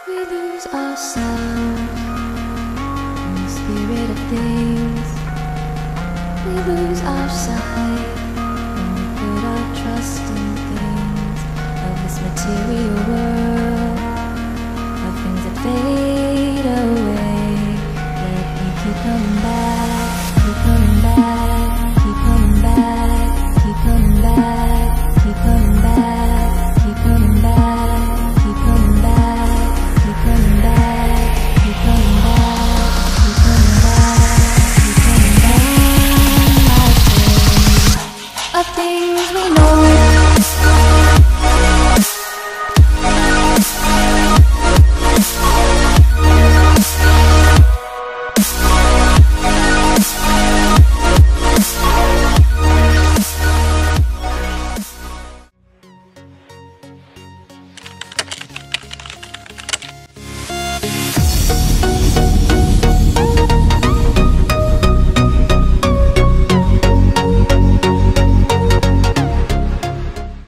We lose ourselves in the spirit of things. We lose our sight when we put our trust in things of this material world.